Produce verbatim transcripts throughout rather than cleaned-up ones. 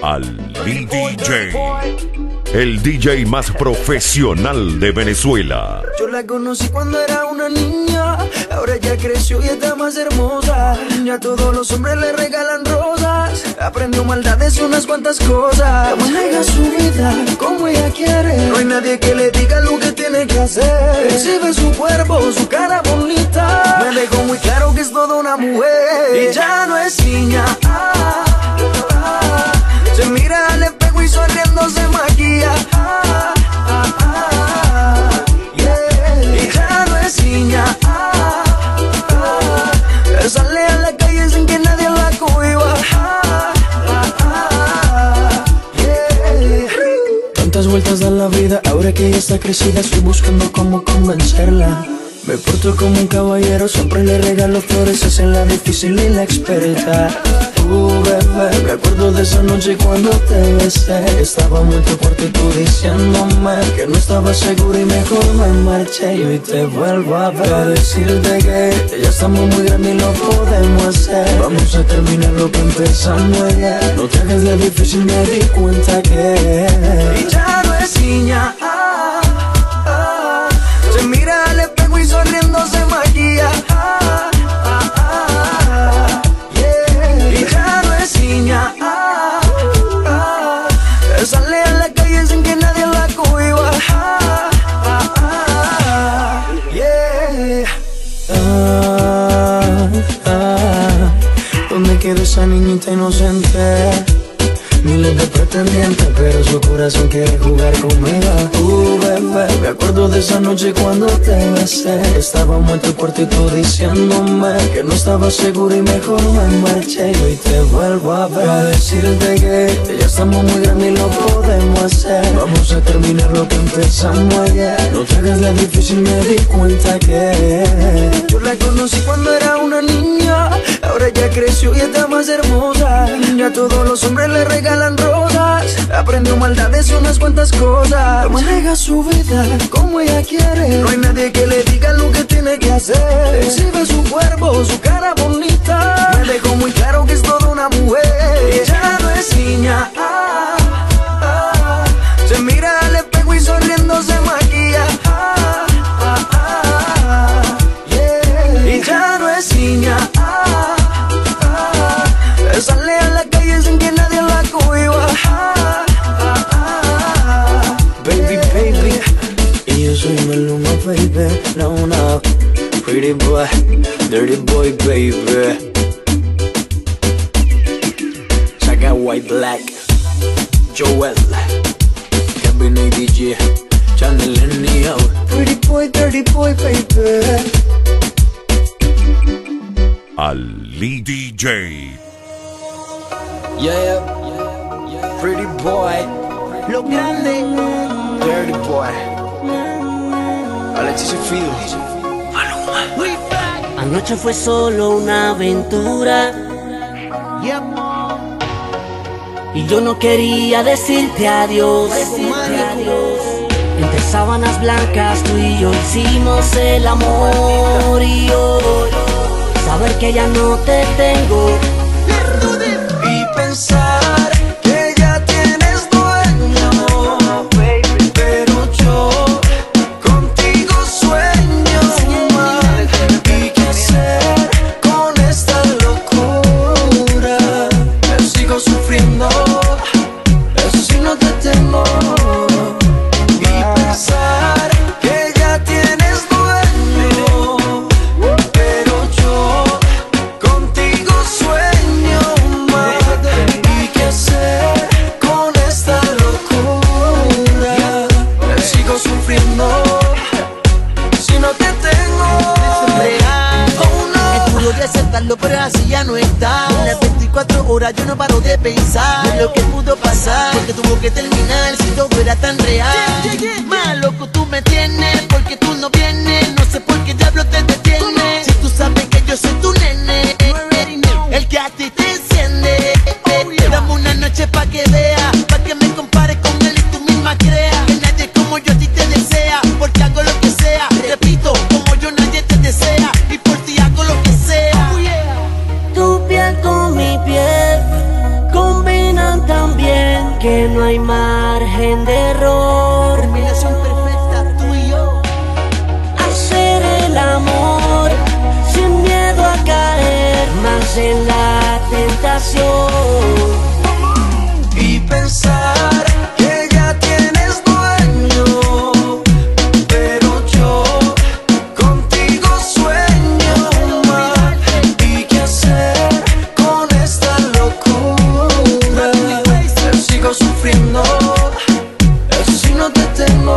Ali D J, el D J más profesional de Venezuela. Yo la conocí cuando era una niña, ahora ya creció y está más hermosa. Ya todos los hombres le regalan rosas, aprendió maldades y unas cuantas cosas. Maneja su vida como ella quiere, no hay nadie que le diga lo que tiene que hacer. Exhibe su cuerpo, su cara bonita, me dejó muy claro que es toda una mujer. Y ya no es niña, ah, ah, se mira al espejo y sonriendo se maquilla, ah, ah, ah, yeah. Y ya no es niña, ah, ah, sale a la calle sin que nadie la cohiba, ah, ah, ah, yeah. Tantas vueltas da la vida, ahora que ella está crecida estoy buscando cómo convencerla. Me porto como un caballero, siempre le regalo flores, es en la difícil y la experta. Uh, bebé, me acuerdo de esa noche cuando te besé. Estaba muy tu cuarto y tú diciéndome que no estaba seguro y mejor me marché. Y hoy te vuelvo a ver a decirte que ya estamos muy grandes y lo podemos hacer. Vamos a terminar lo que empezamos ayer. No te hagas la difícil, me di cuenta que y ya no es niña, ah, ah, se mira al espejo y sonriendo se maquilla, ah, ah, ah, yeah. Y ya no es niña, ah, ah, sale a la calle sin que nadie la cohiba, ah, ah, ah, yeah. Ah, ah, ¿dónde quedó esa niñita inocente? Miles de pretendientes, pero su corazón quiere jugar conmigo. Uh, bebé, me acuerdo de esa noche cuando te besé. Estábamos en tu cuarto y tú diciéndome que no estaba seguro y mejor me marché. Y hoy te vuelvo a ver a decirte que ya estamos muy grandes y lo podemos hacer. Vamos a terminar lo que empezamos ayer. No te hagas la difícil, me di cuenta que yo la conocí cuando era una niña, ahora ya creció y está más hermosa. Ya todos los hombres le regalan rosas, aprendió maldades y unas cuantas cosas. Maneja su vida como ella quiere, no hay nadie que le diga lo que tiene que hacer. Exhibe su cuerpo, su cara bonita, me dejó muy claro que es toda una mujer. Y ya no es niña, ah, ah, se mira al espejo y sonriendo se maquilla, ah, ah, ah, yeah. Y ya no es niña, ah, ah, sale a la calle sin que nadie la cohiba, ah, ah, ah, baby, baby. Y yo soy Maluma, baby, no, no. Pretty boy, dirty boy, baby. Saga White Black, Joel, Kevin A D J, Channel and Neo. Pretty boy, dirty boy, baby. Ali D J. Yeah, yeah, pretty boy, lo grande, dirty boy, Alexis Fields, Maluma. Anoche fue solo una aventura, Yep. y yo no quería decirte adiós. Decirte adiós. Entre sábanas blancas tú y yo hicimos el amor, y hoy saber que ya no te tengo Y pensar que ya tienes dueño, pero yo contigo sueño más. ¿Y qué hacer con esta locura? Sigo sufriendo, eso sí no te tengo. Y pensar que ya tienes dueño, pero yo contigo sueño más. ¿Y qué hacer con esta locura? Sigo sufriendo si no te tengo. Oh no. Es duro de aceptarlo, pero así ya no está. Las veinticuatro horas yo no paro de pensar en lo que pudo pasar, porque tuvo que terminar si todo era tan real. Más loco tú me tienes, porque tú no vienes. No sé por qué diablo te detienes, si tú sabes que yo soy tu nene, el que a ti te enciende. Dame una noche pa' que vea, pa' que me compares con él y tú misma creas que nadie como yo a ti te desea, porque hago lo que sea. Repito, como yo nadie te desea, y por ti hago lo que sea. tu piel con mi piel, combinan tan bien. que no hay margen de error. Combinación perfecta, tú y yo. Hacer el amor sin miedo a caer más en la tentación. Y pensar que ya tienes dueño, pero yo contigo sueño más. ¿Y qué hacer con esta locura? Sigo sufriendo si no te tengo.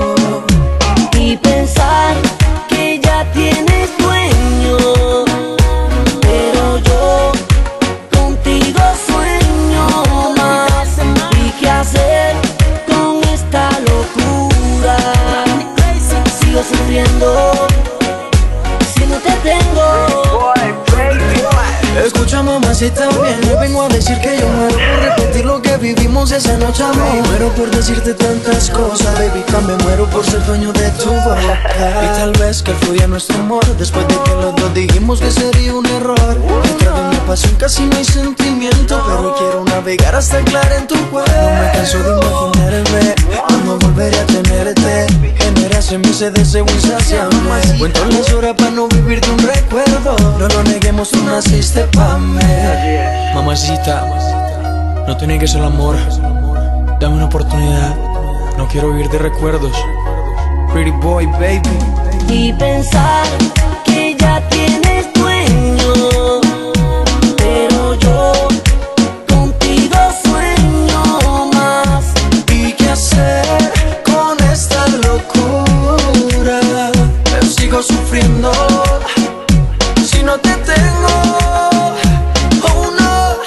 Y pensar que ya tienes dueño, pero yo contigo sueño más. ¿Y qué hacer con esta locura? Sigo sufriendo si no te tengo. Escucha, mamacita bien, no vengo a decir que yo muero por repetir lo que vivimos esa noche, amor. Muero por decirte tantas cosas, baby, me muero por ser dueño de tu boca. Y tal vez que fluya nuestro amor después de que los dos dijimos que sería un error. Dentro de mi pasión casi no hay sentimiento, pero quiero navegar hasta anclar en tu cuerpo. No me canso de imaginarme cuando volveré a tenerte. Generas en mí ese deseo insaciable. Cuento las horas para no vivir de un recuerdo. No lo neguemos, tú naciste pa' mí. Mamacita, no tiene que ser el amor. Dame una oportunidad. No quiero vivir de recuerdos. Pretty boy, baby. Y pensar que ya tienes dueño, pero yo contigo sueño más. ¿Y qué hacer con esta locura? Sigo sufriendo si no te tengo. Oh no.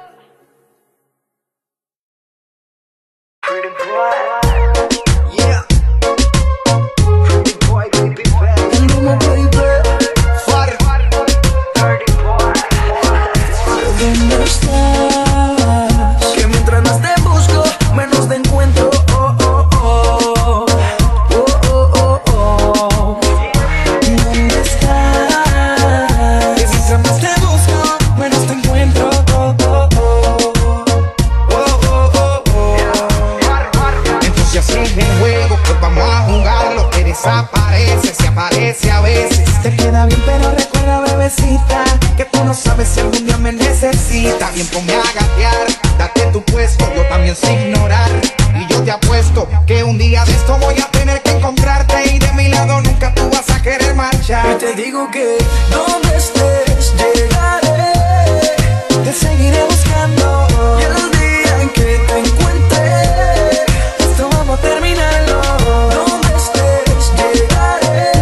Pretty boy, yeah. Pretty boy, baby, baby. El humo, baby. Far. Pretty boy. ¿Dónde estás? Que mientras más te busco, menos te encuentro. Oh, oh, oh. Oh, oh, oh, oh. ¿Dónde estás? Que mientras más te busco, menos te encuentro. Oh, oh, oh. Oh, oh, oh, oh. Entonces así es el juego, pues vamos a jugarlo. Que desaparece, se aparece a veces. Te queda bien, pero recuerda, bebecita, que tú no sabes si algún día me necesitas. Bien, ponme a gatear, date tu puesto, yo también sé ignorar. Y yo te apuesto que un día de esto voy a tener que encontrarte. Y de mi lado nunca tú vas a querer marchar. Y te digo que donde estés llegaré. Te seguiré buscando. Y el día en que te encuentre, Esto vamos a terminarlo. donde estés llegaré.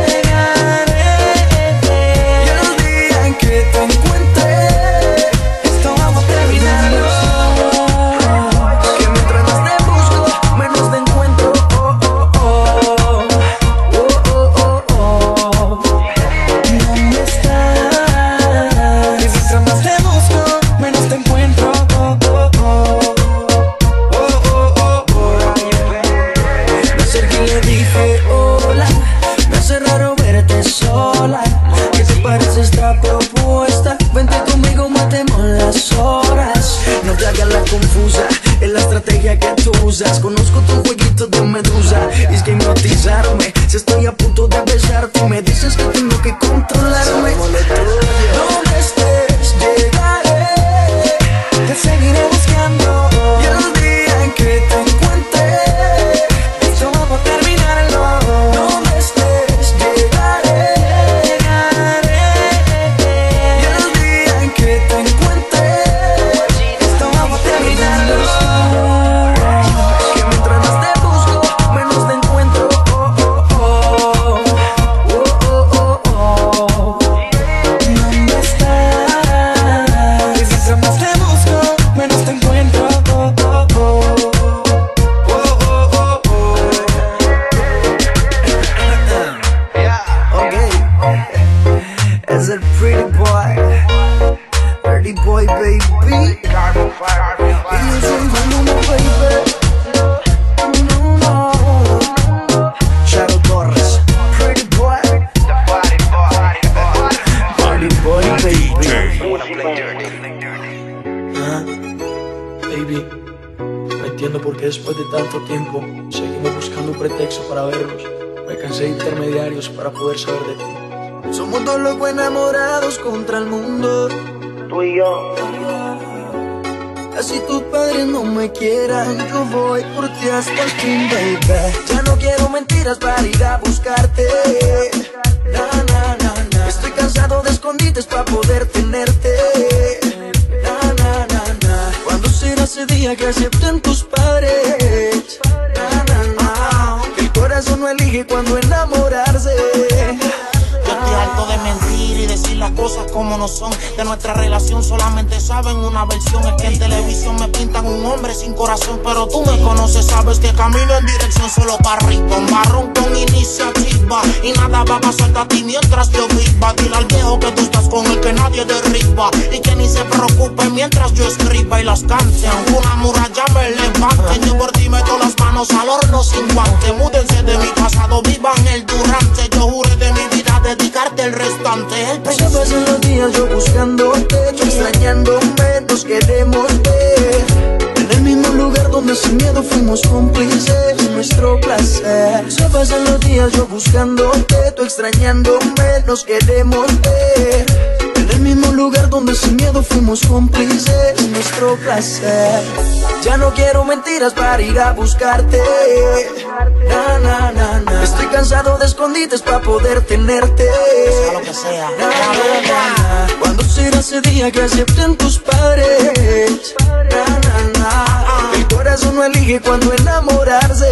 Y el día en que te encuentre, Esto vamos a terminarlo. que mientras más te busco, menos te encuentro. Oh, oh, oh. Oh, oh, oh, oh. ¿Dónde estás? Y mientras más te busco, menos te encuentro. Oh, oh, oh. Oh, oh, oh, oh. Me acerqué y le dije hola. Me hace raro verte sola. ¿Qué te parece esta propuesta? Vente conmigo, matemos las horas. No te hagas la confusa, es la estrategia que tú usas. Conozco tu jueguito de medusa. Y es que hipnotizarme, si estoy a punto de besarte y me dices que tengo que controlarme. Donde estés llegaré. Te seguiré buscando. Y el día en que te encuentre, Esto vamos a terminarlo. donde estés llegaré. Y el día en que te encuentre, Esto vamos a terminarlo. que mientras más te busco, menos te encuentro. Oh, oh, oh. Oh, oh, oh, oh. ¿Dónde estás? Y mientras más te busco, menos te encuentro. Oh, oh, oh. Oh, oh, oh, oh. Ok, es el pretty boy, pretty boy baby. Y yo soy Volumo, baby. No, no. Shadow Torres, pretty boy, pretty boy baby. D J Ah, baby, entiendo por qué después de tanto tiempo seguimos buscando un pretexto para vernos. Me cansé de intermediarios para poder saber de ti. Somos dos locos enamorados contra el mundo, tú y yo. Así tus padres no me quieran, yo voy por ti hasta el fin, baby. Ya no quiero mentiras para ir a buscarte. Na, na, na, na. Estoy cansado de escondites para poder tenerte. Na, na, na, na. ¿Cuándo será ese día que acepten tus padres? Na, na, na. El corazón no elige cuando enamorarse. Yo estoy harto de mentir y decir las cosas como no son. De nuestra relación solamente saben una versión. Es que en televisión me pintan un hombre sin corazón, pero tú me conoces, sabes que camino en dirección solo para arriba. Un barrón con iniciativa y nada va a pasarte a ti mientras yo viva. Dile al viejo que tú estás con el que nadie derriba y que ni se preocupe mientras yo escriba y las cante. Una muralla me levante, yo por ti meto las manos al horno sin guante. Múdense de mi pasado, vivan el durante. Yo juré de mi vida dedicarte el restante. El Se pasan los días yo buscándote, tú extrañándome, nos queremos ver. En el mismo lugar donde sin miedo fuimos cómplices de nuestro placer. Se pasan los días yo buscándote, tú extrañándome, nos queremos ver. En el mismo lugar donde sin miedo fuimos cómplices de nuestro placer. Ya no quiero mentiras para ir a buscarte. Na, na, na, na. Estoy cansado de escondites para poder tenerte. sea lo que sea. Na, na, na. ¿Cuándo será ese día que acepten tus padres? Na, na, na. El corazón no elige cuando enamorarse.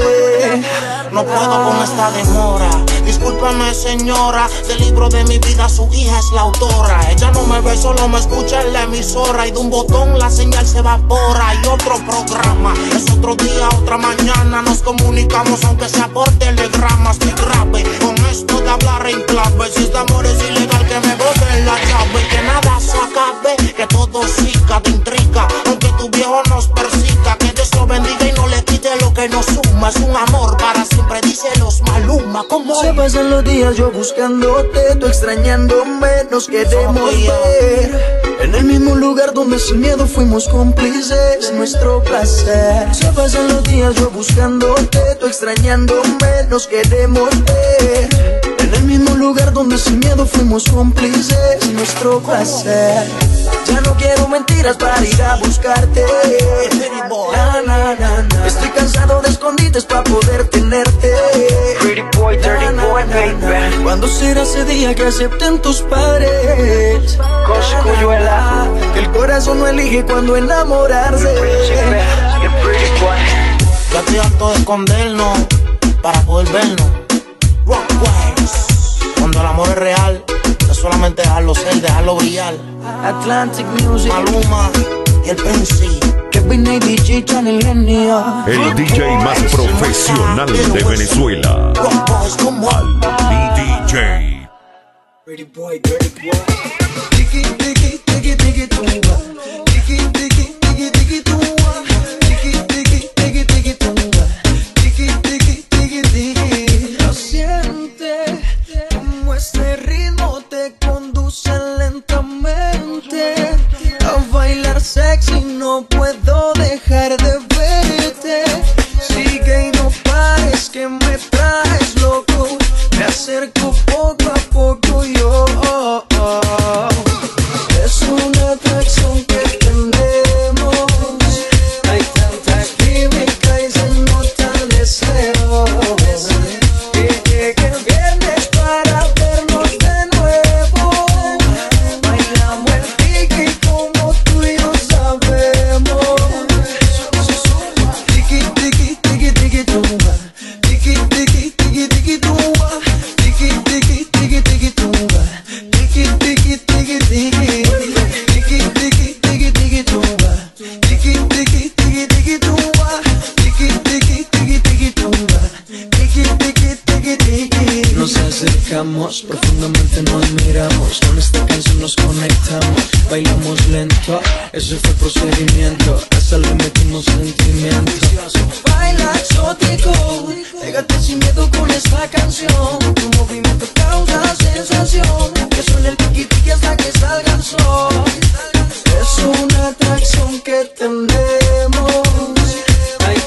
No puedo con esta demora. Discúlpame, señora. Del libro de mi vida su hija es la autora. Ella no me ve, solo me escucha en la emisora. Y de un botón la señal se evapora. Y otro programa, es otro día, otra mañana. Nos comunicamos aunque sea por telegrama. Estoy grave con esto de hablar en clave. Si este amor es ilegal, que me boten la llave. Y que nada se acabe, que todo siga de intriga. Aunque tu viejo nos persiga, que Dios lo bendiga y no le quite lo que nos suma. Es un amor para siempre, dice los Maluma. Como se pasan los días yo buscándote, tú extrañándome, nos queremos ver. En el mismo lugar donde sin miedo fuimos cómplices, nuestro placer. Se pasan los días yo buscándote, tú extrañándome, nos queremos ver. En el mismo lugar donde sin miedo fuimos cómplices, nuestro placer. Ya no quiero mentiras para ir a buscarte. Na, na, na, na. Estoy cansado de escondites para poder tenerte. Pretty boy, dirty boy, baby. ¿Cuándo será ese día que acepten tus padres? Coscuyuela. Que el corazón no elige cuando enamorarse. You're pretty boy. ya estoy harto de escondernos para poder vernos. Rockwise. Cuando el amor es real, es solamente dejarlo ser, dejarlo brillar. Atlantic Music, Maluma y el Prince. Kevin A. D J, el genio. El D J más profesional de Venezuela. Rockwise, como Al D J. Pretty boy, dirty boy. Tiki, tiki, tiki, tiki, tumba. Tiki, tiki, tiki, tiki, tumba. Tiki, tiki, tiki, tiki, tumba. Tiki, tiki, tiki, tiki. Lo siente como este ritmo te conduce lentamente a bailar sexy. No puedo dejar de verte. Sigue y no pares que me traes loco. Me acerco poco a poco yo. Es una atracción que tenemos. Hay tanta química y se nota el deseo. Que llegue el viernes para vernos de nuevo. Bailamos el tiki como tú y yo sabemos. Tiki, tiki, tiki, tiki, tumba. Tiki, tiki, tiki, tiki, tumba. Tiki, tiki, tiki, tiki, tumba. Tiki, tiki, tiki, tiki. Tiki, tiki, tiki, tiki, tumba. Tiki, tiki, tiki, tiki, tumba. Tiki, tiki, tiki, tiki, tumba. Tiki, tiki, tiki, tiki. Nos acercamos, profundamente nos miramos. Con esta canción nos conectamos, bailamos lento. Ese fue el procedimiento, hasta le metimos sentimiento. Baila exótico, pégate sin miedo con esta canción. Tu movimiento causa sensación, que suene el tiki tiki hasta que salga el sol. Es una atracción que tenemos. Hay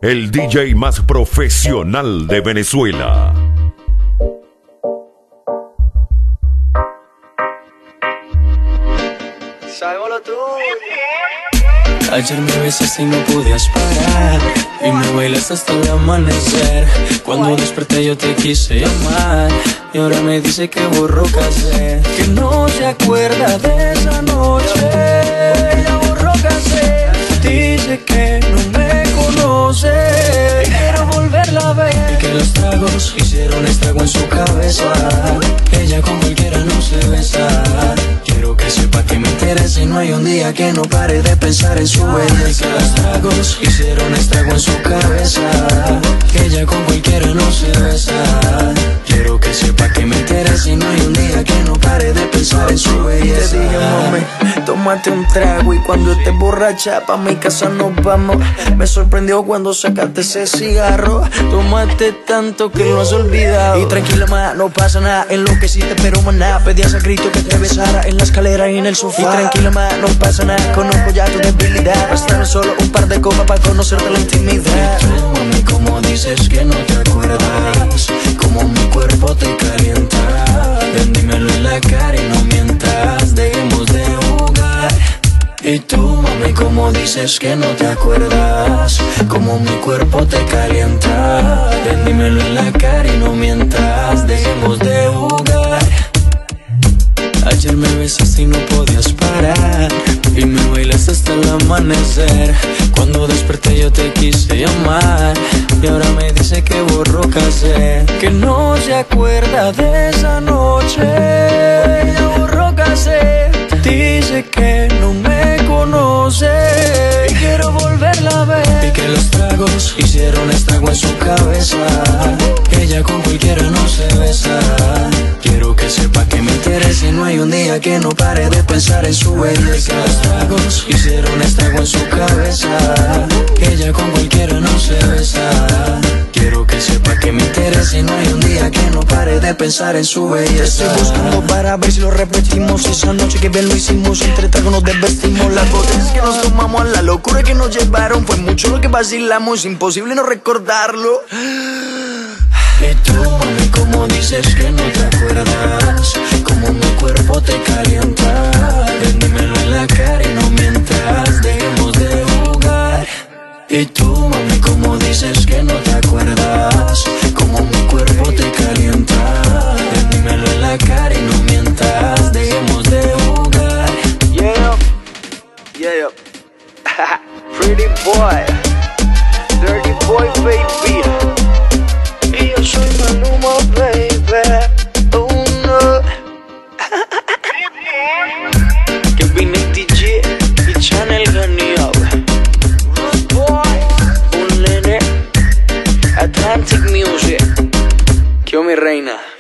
el D J más profesional de Venezuela. Ayer me besaste y no podías parar, y me bailaste hasta el amanecer. Cuando desperté yo te quise llamar, y ahora me dice que borró casé, que no se acuerda de esa noche. Ella borró casé, dice que no me conoce, quiero volverla a ver, y que los tragos hicieron estrago en su cabeza. Ella con cualquiera no se besa. Quiero que sepa que me interesa y no hay un día que no pare de pensar en su belleza. Que los tragos hicieron estrago en su cabeza. Ella con cualquiera no se besa. Quiero que sepa que me interesa y no hay un día que no pare de pensar en su belleza. Te dije, mami, tómate un trago y cuando estés borracha pa' mi casa nos vamos. Me sorprendió cuando sacaste ese cigarro. Tomaste tanto que lo has olvidado. Y tranquila, ma, no pasa nada. Enloqueciste pero maná, pedías a grito que te besara en la escalera y en el sofá. Y tranquila, ma, no pasa nada. Conozco ya tu debilidad. Bastaron solo un par de copas para conocerte la intimidad. Y tú, mami, como dices que no te acuerdas, como mi cuerpo te calienta. Ven, dímelo en la cara y no mientas, dejemos de jugar. Y tú, mami, como dices que no te acuerdas, como mi cuerpo te calienta. Ven, dímelo en la cara y no mientas, dejemos de jugar. Ayer me besaste y no podías parar, y me bailaste hasta el amanecer. Cuando desperté yo te quise llamar, y ahora me dice que borró casé, que no se acuerda de esa noche. Ella borró casé, dice que no me conoce, y quiero volverla a ver. Y que los tragos hicieron estrago en su cabeza. Ella con cualquiera no se besa. Quiero que sepa que me interesa y no hay un día que no pare de pensar en su belleza. Que los tragos hicieron estrago en su cabeza. Ella con cualquiera no se besa. Quiero que sepa que me interesa y no hay un día que no pare de pensar en su belleza. Te estoy buscando para ver si lo repetimos. Esa noche que bien lo hicimos, entre tragos nos desvestimos. Las botellas que nos tomamos, a la locura que nos llevaron, fue mucho lo que vacilamos, imposible no recordarlo. Y tú, mami, como dices que no te acuerdas, como mi cuerpo te calienta. Ven, dímelo en la cara y no mientas, dejemos de jugar. Y tú, mami, como dices que no te acuerdas, como mi cuerpo te calienta. Ven, dímelo en la cara y no mientas, dejemos de jugar. Yeah, yeah. Pretty boy, dirty boy, baby. Y yo soy Maluma, baby. Oh no. Que vine D J y Channel ganó. Rude boy, un nene. Atlantic Music. Yo, mi reina.